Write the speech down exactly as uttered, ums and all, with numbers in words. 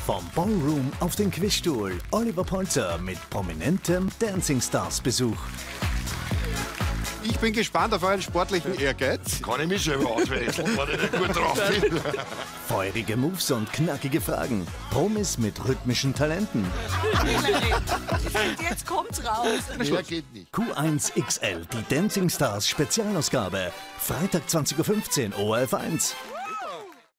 Vom Ballroom auf den Quizstuhl. Oliver Polzer mit prominentem Dancing Stars Besuch. Ich bin gespannt auf euren sportlichen Ehrgeiz. Kann ich mich selber auswechseln, wenn ich nicht gut drauf bin. Feurige Moves und knackige Fragen. Promis mit rhythmischen Talenten. Jetzt kommt's raus. Mehr geht nicht. Q eins X L, die Dancing Stars Spezialausgabe. Freitag zwanzig Uhr fünfzehn, O R F eins.